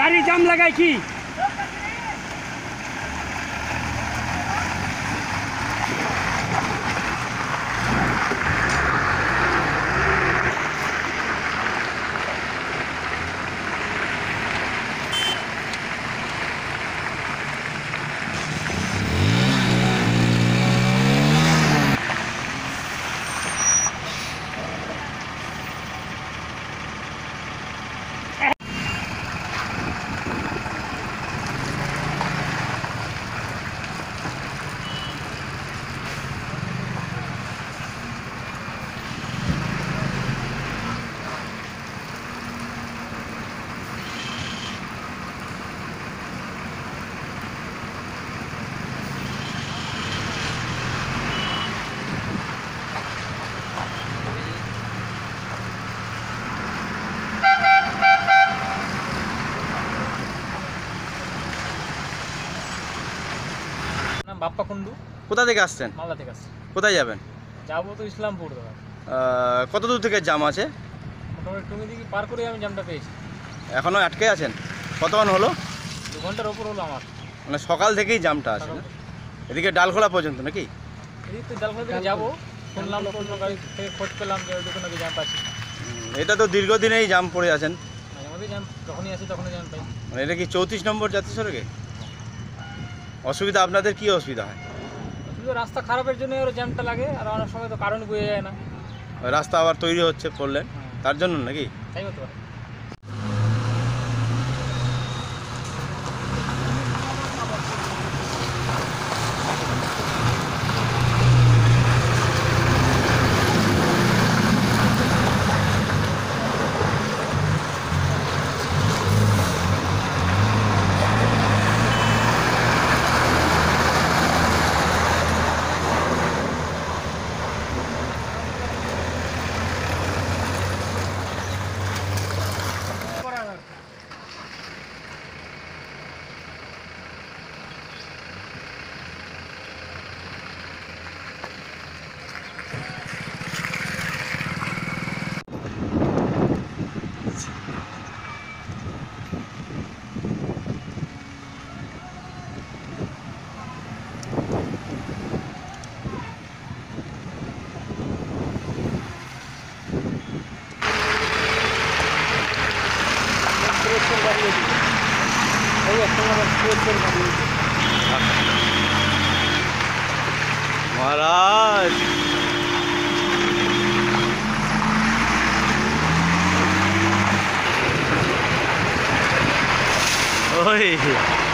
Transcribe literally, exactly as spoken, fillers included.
গাড়ি জাম লাগায় কি? বাপ্পা কুন্ডু। কোথা থেকে আসছেন? মালদা থেকে আসছি। কোথায় যাবেন? যাবো তো ইসলামপুর দাদা। কত দূর থেকে জাম আছে? মোটামুটি টুঙ্গি দিকে পার করে আমি জামটা পেয়েছি। এখনও আটকে আছেন? কতক্ষণ হলো? দু ঘন্টার ওপর হলো আমার। মানে সকাল থেকেই জামটা আছে না? এদিকে ডালখোলা পর্যন্ত নাকি? এদিকে তো জালখোলা থেকে যাবো, শুনলাম অন্য গাড়ি থেকে খোঁজ পেলাম যে ওইটুকু নাকি জ্যাম পাচ্ছি। এটা তো দীর্ঘদিনেই জাম পড়ে আছেন। মাঝে মাঝে জ্যাম যখনই আসি তখনই জ্যাম পাই। মানে এটা কি চৌত্রিশ নম্বর জাতীয় সড়কে? অসুবিধা আপনাদের কি অসুবিধা হয়? শুধু রাস্তা খারাপের জন্য ওর জ্যামটা লাগে, আর অনেক সময় তো কারণ বোঝা যায় না। রাস্তা আবার তৈরি হচ্ছে বললেন, তার জন্য নাকি? তাই হতে পারে। মহারাজ ওই